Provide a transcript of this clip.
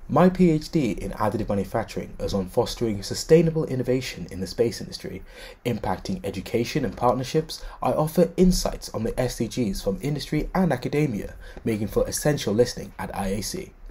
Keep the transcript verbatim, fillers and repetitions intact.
My PhD in additive manufacturing is on fostering sustainable innovation in the space industry, impacting education and partnerships. I offer insights on the S D Gs from industry and academia, making for essential listening at I A C.